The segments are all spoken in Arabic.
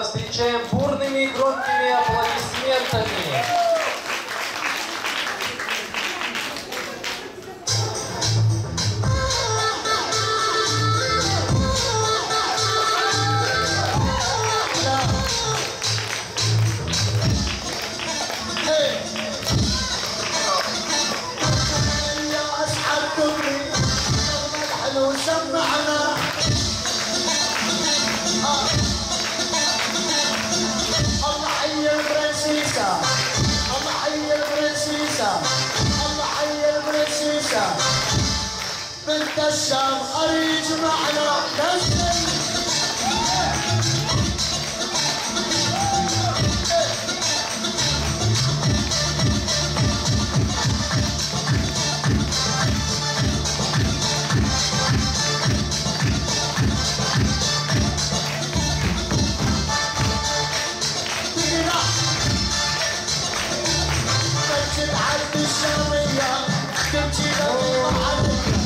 встречаем бурными и громкими аплодисментами. سمعنا الله حي البرنسيسة، الله حي البرنسيسة، الله حي البرنسيسة بنت الشام أريج معنا نزل عبد الشامية تمشي لغي محلك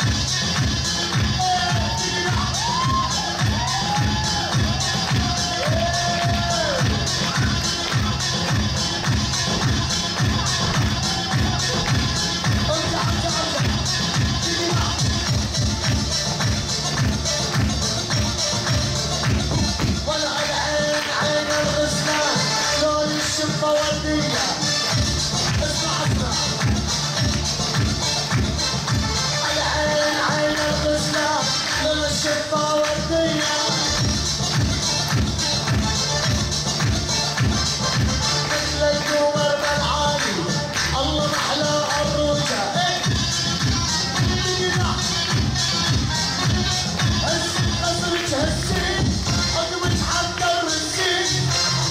ولا العين عين الغسلان لون الشفة والدية العين عين الغسلان لون الشفة والدية مثل القمر بالعالي الله محلى الروجة هزي قصرك هزي قدمك حتى الرزين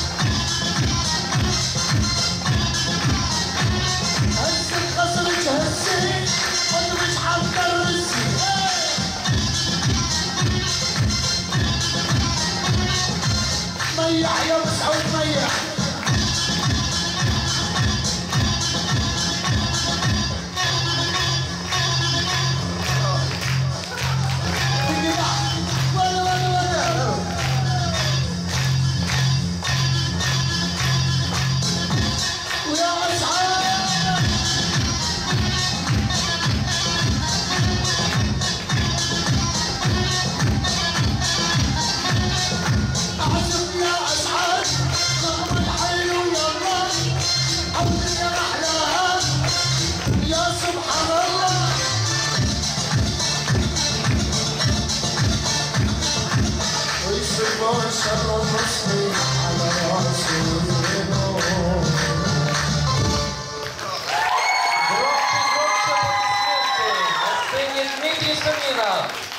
هزي قصرك هزي قدمك حتى الرزين ميح يا مسعود ميح شر المسلم على راسه النور. Громкие аплодисменты на сцене Дмитрий Суминов.